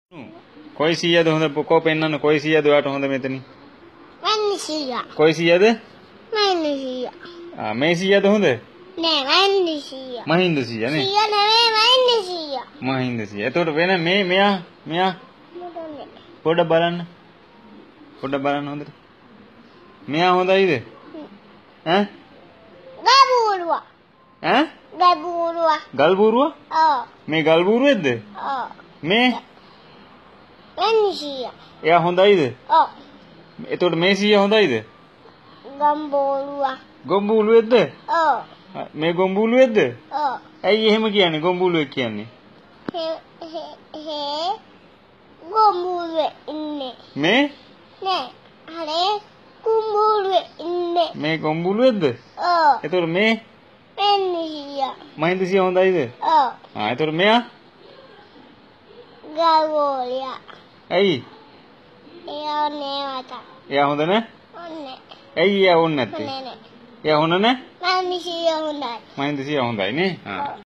කොයි 100ද හොඳ පොකෝ පෙන්නන්න කොයි 100ද ඔයාට හොඳ මෙතනින් මන්නේ 100 කොයි 100ද මන්නේ 100 මේ 100ද හොඳ නෑ මන්නේ 100 මහින්ද 100 නේ 100 නෙමෙයි මන්නේ 100 මහින්ද 100 එතකොට වෙන මෙයා පොඩ බලන්න හොඳට මෙයා හොඳයිද ඈ ගබුරුවා ඈ ගල් බූරුවා ඔව් මේ ගල් බූරුවෙක්ද ඔව් මේ මන්නේ 100 එයා හොඳයිද ඔව් එතකොට මේ 100 හොඳයිද ගම්බෝරුවා ගොම්බූලුවෙක්ද ඔව් මේ ගොම්බූලුවෙක්ද ඔව් ඇයි එහෙම කියන්නේ ගොම්බූලුවෙක් කියන්නේ හේ ගොම්බුරුවේ ඉන්නේ මේ නෑ හරේ කුඹුරුවේ ඉන්නේ මේ ගොම්බූලුවෙක්ද ඔව් එතකොට මේ මන්නේ 100 මහින්ද 100 හොඳයිද ඔව් එතකොට මෙයා ගල්වෝලියා ඇයි එයා නේවත එයා හොඳ නැහැ ඔන්නේ ඇයි එයා ඕනේ නැත්තේ නෑ එයා හොඳ නැහැ මන්නේ 100 හොඳයි මහින්ද 100 හොඳයි නේ